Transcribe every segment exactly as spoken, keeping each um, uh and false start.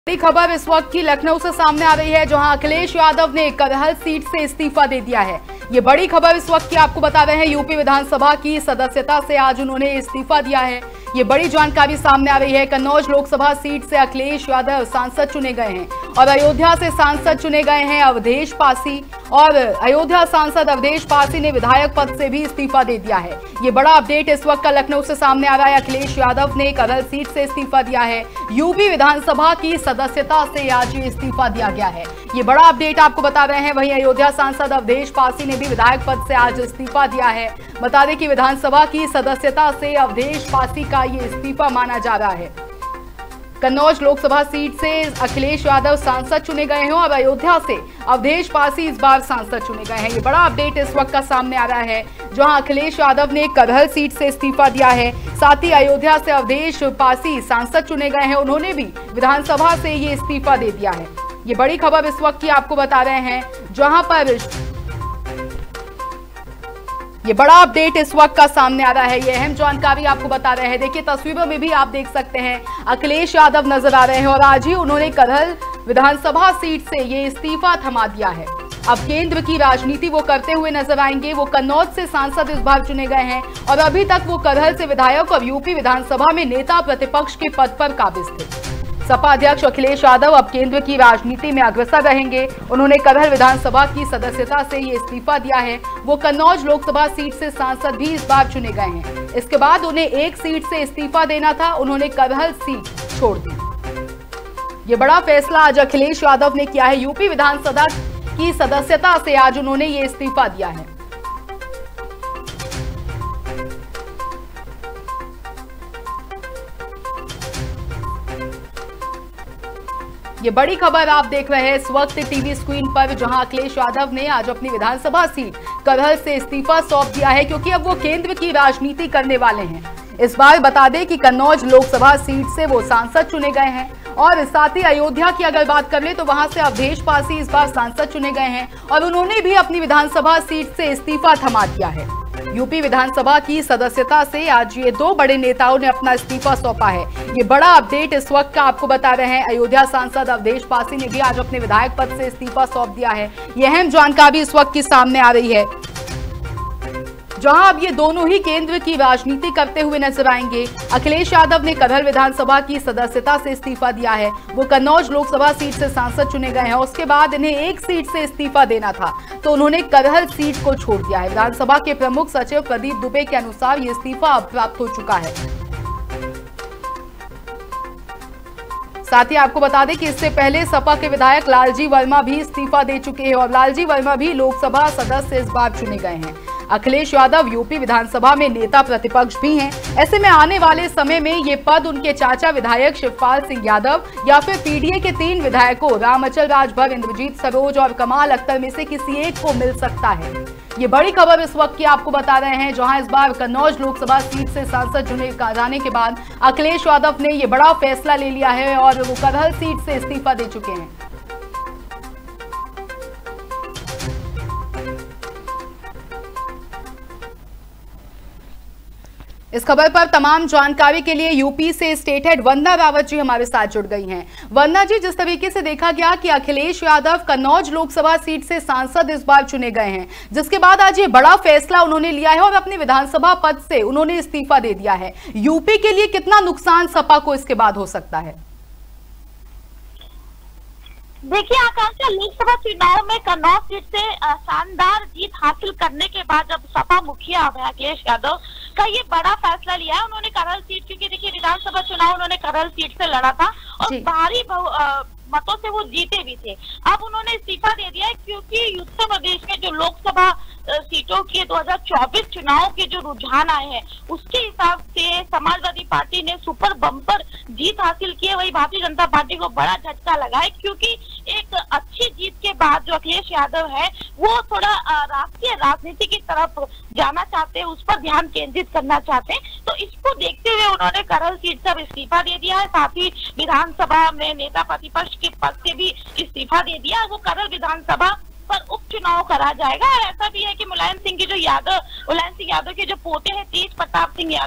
बड़ी खबर इस वक्त की लखनऊ से सामने आ रही है, जहां अखिलेश यादव ने करहल सीट से इस्तीफा दे दिया है। ये बड़ी खबर इस वक्त की आपको बता रहे हैं। यूपी विधानसभा की सदस्यता से आज उन्होंने इस्तीफा दिया है। ये बड़ी जानकारी सामने आ रही है। कन्नौज लोकसभा सीट से अखिलेश यादव सांसद चुने गए हैं और अयोध्या से सांसद चुने गए हैं अवधेश पासी, और अयोध्या सांसद अवधेश पासी ने विधायक पद से भी इस्तीफा दे दिया है। ये बड़ा अपडेट इस वक्त का लखनऊ से सामने आ रहा है। अखिलेश यादव ने करहल सीट से इस्तीफा दिया है। यूपी विधानसभा की सदस्यता से आज ये इस्तीफा दिया गया है। ये बड़ा अपडेट आपको बता रहे हैं। वहीं अयोध्या सांसद अवधेश पासी ने भी विधायक पद से आज इस्तीफा दिया है। बता दें कि विधानसभा की सदस्यता से अवधेश पासी का ये इस्तीफा माना जा रहा है। कन्नौज लोकसभा सीट से अखिलेश यादव सांसद चुने गए हैं और अयोध्या से अवधेश पासी इस बार सांसद चुने गए हैं। ये बड़ा अपडेट इस वक्त का सामने आ रहा है, जहां अखिलेश यादव ने करहल सीट से इस्तीफा दिया है। साथ ही अयोध्या से अवधेश पासी सांसद चुने गए हैं, उन्होंने भी विधानसभा से ये इस्तीफा दे दिया है। ये बड़ी खबर इस वक्त की आपको बता रहे हैं, जहां पर ये बड़ा अपडेट इस वक्त का सामने आ रहा है। ये अहम जानकारी आपको बता रहे हैं। देखिए, तस्वीरों में भी आप देख सकते हैं अखिलेश यादव नजर आ रहे हैं और आज ही उन्होंने करहल विधानसभा सीट से ये इस्तीफा थमा दिया है। अब केंद्र की राजनीति वो करते हुए नजर आएंगे। वो कन्नौज से सांसद इस बार चुने गए हैं और अभी तक वो करहल से विधायक और यूपी विधानसभा में नेता प्रतिपक्ष के पद पर काबिज थे। सपा अध्यक्ष अखिलेश यादव अब केंद्र की राजनीति में अग्रसर रहेंगे। उन्होंने करहल विधानसभा की सदस्यता से ये इस्तीफा दिया है। वो कन्नौज लोकसभा सीट से सांसद भी इस बार चुने गए हैं। इसके बाद उन्हें एक सीट से इस्तीफा देना था, उन्होंने करहल सीट छोड़ दी। ये बड़ा फैसला आज अखिलेश यादव ने किया है। यूपी विधानसभा की सदस्यता से आज उन्होंने ये इस्तीफा दिया है। ये बड़ी खबर आप देख रहे हैं इस वक्त टीवी स्क्रीन पर, जहां अखिलेश यादव ने आज अपनी विधानसभा सीट करहल से इस्तीफा सौंप दिया है, क्योंकि अब वो केंद्र की राजनीति करने वाले हैं। इस बार बता दें कि कन्नौज लोकसभा सीट से वो सांसद चुने गए हैं और साथ ही अयोध्या की अगर बात कर ले तो वहां से अवधेश पासी इस बार सांसद चुने गए हैं और उन्होंने भी अपनी विधानसभा सीट से इस्तीफा थमा दिया है। यूपी विधानसभा की सदस्यता से आज ये दो बड़े नेताओं ने अपना इस्तीफा सौंपा है। ये बड़ा अपडेट इस वक्त का आपको बता रहे हैं। अयोध्या सांसद अवधेश पासी ने भी आज अपने विधायक पद से इस्तीफा सौंप दिया है। यह अहम जानकारी इस वक्त की सामने आ रही है, जहां अब ये दोनों ही केंद्र की राजनीति करते हुए नजर आएंगे। अखिलेश यादव ने करहल विधानसभा की सदस्यता से इस्तीफा दिया है। वो कन्नौज लोकसभा सीट से सांसद चुने गए हैं। उसके बाद इन्हें एक सीट से इस्तीफा देना था, तो उन्होंने करहल सीट को छोड़ दिया है। विधानसभा के प्रमुख सचिव प्रदीप दुबे के अनुसार ये इस्तीफा अब प्राप्त हो चुका है। साथ ही आपको बता दें कि इससे पहले सपा के विधायक लालजी वर्मा भी इस्तीफा दे चुके हैं और लालजी वर्मा भी लोकसभा सदस्य इस बार चुने गए हैं। अखिलेश यादव यूपी विधानसभा में नेता प्रतिपक्ष भी हैं। ऐसे में आने वाले समय में ये पद उनके चाचा विधायक शिवपाल सिंह यादव या फिर पीडीए के तीन विधायकों रामअचल राजभर, इंद्रजीत सरोज और कमाल अख्तर में से किसी एक को मिल सकता है। ये बड़ी खबर इस वक्त की आपको बता रहे हैं, जहां इस बार कन्नौज लोकसभा सीट से सांसद चुने जाने के बाद अखिलेश यादव ने ये बड़ा फैसला ले लिया है और वो करहल सीट से इस्तीफा दे चुके हैं। इस खबर पर तमाम जानकारी के लिए यूपी से स्टेट हेड वंदना रावत जी हमारे साथ जुड़ गई हैं। वंदना जी, जिस तरीके से देखा गया कि अखिलेश यादव कन्नौज लोकसभा सीट से सांसद इस बार चुने गए हैं, जिसके बाद आज ये बड़ा फैसला उन्होंने लिया है और अपनी विधानसभा पद से उन्होंने इस्तीफा दे दिया है। यूपी के लिए कितना नुकसान सपा को इसके बाद हो सकता है? देखिए आकांक्षा, लोकसभा चुनाव में कन्नौज सीट से शानदार जीत हासिल करने के बाद जब सपा मुखिया अखिलेश यादव का ये बड़ा फैसला लिया है। उन्होंने करहल सीट, क्योंकि देखिए विधानसभा चुनाव उन्होंने करहल सीट से लड़ा था और भारी मतों से वो जीते भी थे। अब उन्होंने इस्तीफा दे दिया है, क्योंकि उत्तर प्रदेश में जो लोकसभा सीटों के दो हज़ार चौबीस चुनाव के जो रुझान आए हैं उसके हिसाब से समाजवादी पार्टी ने सुपर बम्पर जीत हासिल की है। वही भारतीय जनता पार्टी को बड़ा झटका लगा है, क्योंकि एक अच्छी जीत के बाद जो अखिलेश यादव है वो थोड़ा राष्ट्रीय राजनीति की तरफ जाना चाहते हैं, उस पर ध्यान केंद्रित करना चाहते हैं। तो इसको देखते हुए उन्होंने करहल सीट से इस्तीफा दे दिया है। साथ ही विधानसभा में नेता प्रतिपक्ष के पद से भी इस्तीफा दे दिया। वो करहल विधानसभा पर उपचुनाव करा जाएगा। और ऐसा भी है कि मुलायम सिंह की जो यादव मुलायम सिंह यादव के जो पोते हैं तेज प्रताप सिंह यादव,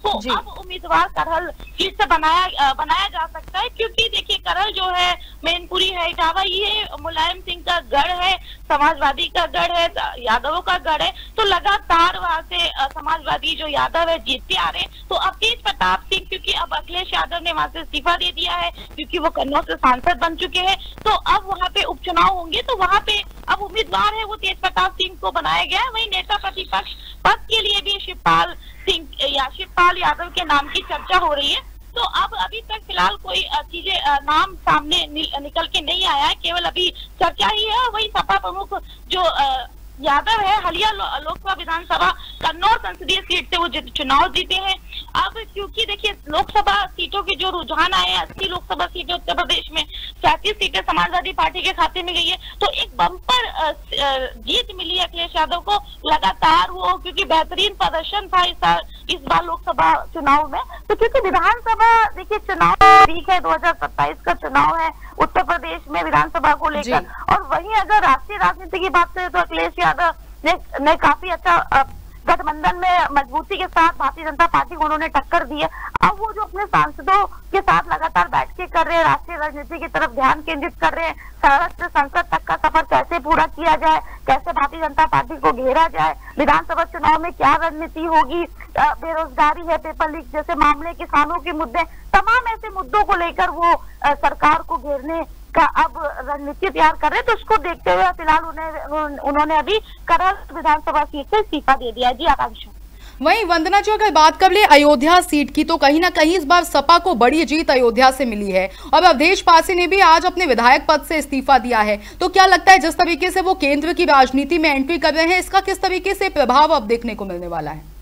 को अब उम्मीदवार करहल सीट से बनाया बनाया जा सकता है, क्योंकि देखिए करहल जो है, मैनपुरी है, इटावा, ये मुलायम सिंह का गढ़ है, समाजवादी का गढ़ है, यादवों का गढ़ है। तो लगातार वहां से समाजवादी जो यादव है जीतते आ रहे हैं। तो अब तेज प्रताप सिंह, क्योंकि अब अखिलेश यादव ने वहां से इस्तीफा दे दिया है, क्योंकि वो कन्नौज से सांसद बन चुके हैं, तो अब वहां पे उपचुनाव होंगे, तो वहां पे अब उम्मीदवार है वो तेज प्रताप सिंह को बनाया गया है। वहीं नेता प्रतिपक्ष पद के लिए भी शिवपाल सिंह या शिवपाल यादव के नाम की चर्चा हो रही है। तो अब अभी तक फिलहाल कोई चीजें नाम सामने नि, निकल के नहीं आया है, केवल अभी चर्चा ही है। वही सपा प्रमुख जो यादव है, हालिया लोकसभा विधानसभा कन्नौज संसदीय सीट से वो चुनाव जीते हैं। अब क्योंकि देखिए लोकसभा सीटों के जो रुझान आए, अस्सी लोकसभा सीटें उत्तर प्रदेश में, सैंतीस सीटें समाजवादी पार्टी के खाते में गई है, तो एक बम्पर जीत मिली है अखिलेश यादव को। लगातार वो, क्योंकि बेहतरीन प्रदर्शन था इस इस बार लोकसभा चुनाव में। तो क्योंकि विधानसभा देखिए चुनाव ठीक है, दो हजार सत्ताईस का चुनाव है उत्तर प्रदेश में विधानसभा को लेकर। और वहीं अगर राष्ट्रीय राजनीति की बात करें तो अखिलेश यादव ने, ने काफी अच्छा गठबंधन में मजबूती के साथ भारतीय जनता पार्टी को उन्होंने टक्कर दी है। अब वो जो अपने सांसदों के साथ लगातार बैठ के कर रहे हैं, राष्ट्रीय राजनीति की तरफ ध्यान केंद्रित कर रहे हैं, सड़क से संसद तक का सफर कैसे पूरा किया जाए, कैसे भारतीय जनता पार्टी को घेरा जाए, विधानसभा चुनाव में क्या रणनीति होगी, बेरोजगारी है, पेपर लीक जैसे मामले, किसानों के मुद्दे, तमाम ऐसे मुद्दों को लेकर वो सरकार को घेरने का अब रणनीति तैयार कर रहे हैं। तो उसको देखते हुए फिलहाल उन्हें उन्होंने अभी करहल विधानसभा सीट से इस्तीफा दे दिया है। जी आकांक्षा। वहीं वंदना जी अगर बात कर ले अयोध्या सीट की, तो कहीं ना कहीं इस बार सपा को बड़ी जीत अयोध्या से मिली है और अवधेश पासी ने भी आज अपने विधायक पद से इस्तीफा दिया है। तो क्या लगता है जिस तरीके से वो केंद्र की राजनीति में एंट्री कर रहे हैं, इसका किस तरीके से प्रभाव अब देखने को मिलने वाला है?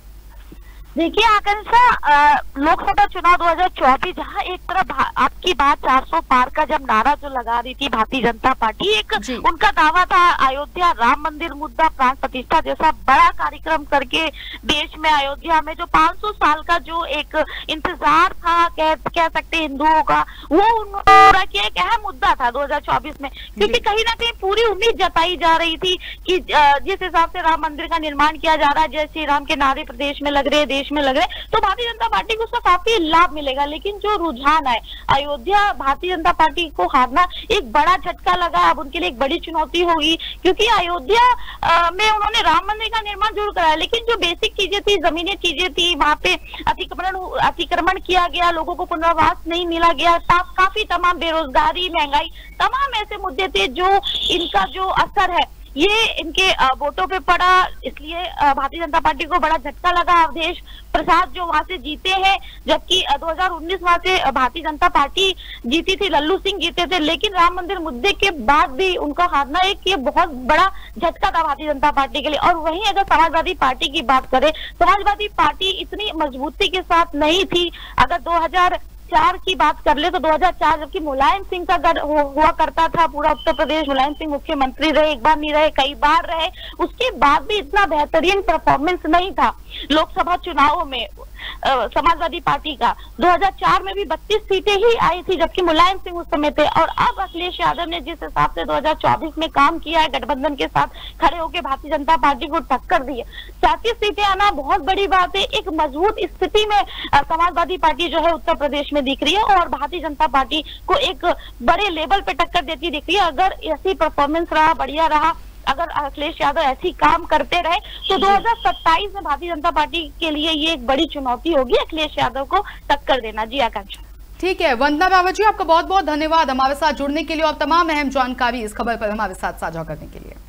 देखिए आकांक्षा, लोकसभा चुनाव दो हजार चौबीस, जहां एक तरफ आपकी बात चार सौ पार का जब नारा जो लगा रही थी भारतीय जनता पार्टी, एक उनका दावा था अयोध्या राम मंदिर मुद्दा प्राण प्रतिष्ठा जैसा बड़ा कार्यक्रम करके देश में अयोध्या में जो पाँच सौ साल का जो एक इंतजार था, कह, कह सकते हिंदुओं का, वो पूरा किया एक अहम मुद्दा था दो हजार चौबीस में। क्योंकि कहीं ना कहीं पूरी उम्मीद जताई जा रही थी कि जिस हिसाब से राम मंदिर का निर्माण किया जा रहा है, जय श्री राम के नारे प्रदेश में लग रहे, देश में लग रहे, तो भारतीय जनता पार्टी को उसका काफी लाभ मिलेगा। लेकिन जो रुझान है अयोध्या, भारतीय जनता पार्टी को हारना एक बड़ा झटका लगा, अब उनके लिए एक बड़ी चुनौती होगी। क्योंकि अयोध्या में उन्होंने राम मंदिर का निर्माण जरूर कराया, लेकिन जो बेसिक चीजें थी, जमीनी चीजें थी, वहां पे अतिक्रमण अतिक्रमण किया गया, लोगों को पुनर्वास नहीं मिला गया, काफी तमाम बेरोजगारी, महंगाई, तमाम ऐसे मुद्दे थे जो इनका जो असर है ये इनके वोटों पे पड़ा। इसलिए भारतीय जनता पार्टी को बड़ा झटका लगा। अवधेश प्रसाद जो वहां से जीते हैं, जबकि दो हजार उन्नीस वहां से भारतीय जनता पार्टी जीती थी, लल्लू सिंह जीते थे, लेकिन राम मंदिर मुद्दे के बाद भी उनका हारना एक ये बहुत बड़ा झटका था भारतीय जनता पार्टी के लिए। और वहीं अगर समाजवादी पार्टी की बात करें, समाजवादी पार्टी इतनी मजबूती के साथ नहीं थी। अगर दो हजार चार की बात कर ले तो दो हजार चार जबकि मुलायम सिंह का गढ़ हुआ करता था पूरा उत्तर प्रदेश, मुलायम सिंह मुख्यमंत्री रहे, एक बार नहीं रहे, कई बार रहे, उसके बाद भी इतना बेहतरीन परफॉर्मेंस नहीं था लोकसभा चुनावों में समाजवादी पार्टी का। दो हजार चार में भी बत्तीस सीटें ही आई थी, जबकि मुलायम सिंह उस समय थे। और अब अखिलेश यादव ने जिस हिसाब से दो हजार चौबीस में काम किया है, गठबंधन के साथ खड़े होकर भारतीय जनता पार्टी को टक्कर दी है, सैंतीस सीटें आना बहुत बड़ी बात है। एक मजबूत स्थिति में समाजवादी पार्टी जो है उत्तर प्रदेश में दिख रही है और भारतीय जनता पार्टी को एक बड़े लेवल पे टक्कर देती दिख रही है। अगर ऐसी परफॉर्मेंस रहा, बढ़िया रहा, अगर अखिलेश यादव ऐसी काम करते रहे तो दो हजार सत्ताईस में भारतीय जनता पार्टी के लिए ये एक बड़ी चुनौती होगी अखिलेश यादव को टक्कर देना। जी आकांक्षा। ठीक है, वंदना रावत जी आपका बहुत बहुत धन्यवाद हमारे साथ जुड़ने के लिए और तमाम अहम जानकारी इस खबर पर हमारे साथ साझा करने के लिए।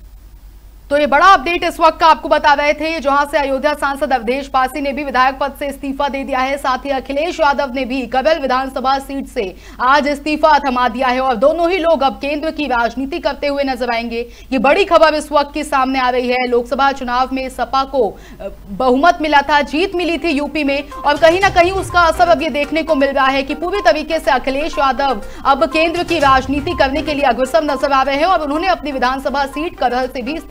तो ये बड़ा अपडेट इस वक्त का आपको बता रहे थे, जहां से अयोध्या सांसद अवधेश पासी ने भी विधायक पद से इस्तीफा दे दिया है, साथ ही अखिलेश यादव ने भी करहल विधानसभा सीट से आज इस्तीफा थमा दिया है और दोनों ही लोग अब केंद्र की राजनीति करते हुए नजर आएंगे। ये बड़ी खबर इस वक्त की सामने आ रही है। लोकसभा चुनाव में सपा को बहुमत मिला था, जीत मिली थी यूपी में, और कहीं ना कहीं उसका असर अब ये देखने को मिल रहा है कि पूरी तरीके से अखिलेश यादव अब केंद्र की राजनीति करने के लिए अग्रसर नजर आ रहे हैं और उन्होंने अपनी विधानसभा सीट करहल से भी